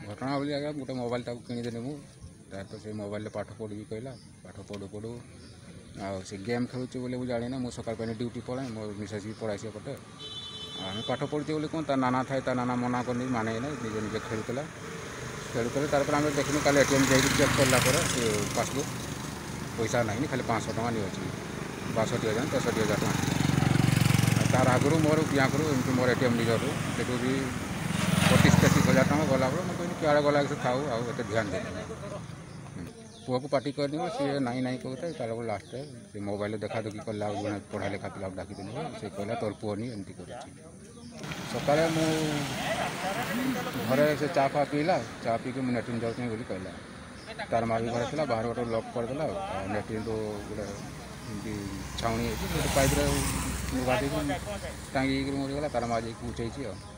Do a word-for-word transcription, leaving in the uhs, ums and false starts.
घटना बोली आज्ञा गोटे मोबाइल ताको किनीदेली मु तार तो से मोबाइल पाठ पढ़ी कहला पाठ पढ़ू पढ़ू आ से गेम खेलुचे बोले मुझे जानी ना मु सकाल पे ड्यूटी पड़े मो मिसेज भी पढ़ाई से पटे आम पाठ पढ़ुचे बोले कौन तार नाना थाए तार नाना मना करनी माने ना निजे निजे खेलुला खेलुले तार आम देखनी कल एटीएम जाइए चेक करला पासबुक पैसा ना खाली पाँच सौ टका नहीं अच्छी बासठी हजार तेसठी हजार टका तार आगु मोर बैंक रू एमती मोर एटीएम निजर से भी पचीस तेतीस हजार टका गला मुझे कहनी क्या गला से था आते ध्यान दे पुआ को पार्टी कर सी नाई नाई कहते तार लास्ट से मोबाइल देखा देखी कला जड़े पढ़ा लेखा पिला डाकी से कहला तोर पुआ नहीं एमती कर सकाଳେ ମୁଁ ଘରେ ସେ ଚା ଫା ପିଇଲା ଚା ପିଇକି ମୁଁ ନେଟ୍ରିନ୍ ଯାଉଥିଲି ବୋଲି କହିଲା ତାର ମା ବି ଘରେ ଥିଲା ବାହାର ଗୋଟେ ଲକ୍ କରିଦେଲା ଆଉ ନେଟ୍ରିନ୍ରୁ ଗୋଟେ ଏମିତି ଛାଉଣି ହେଇଛି ଗୋଟେ ପାଇପ୍ରେ ଲୁଗା ଦେଇକି ଟାଙ୍ଗିକି ମରିଗଲା ତାର ମା ଯାଇକି ଉଠେଇଛି ଆଉ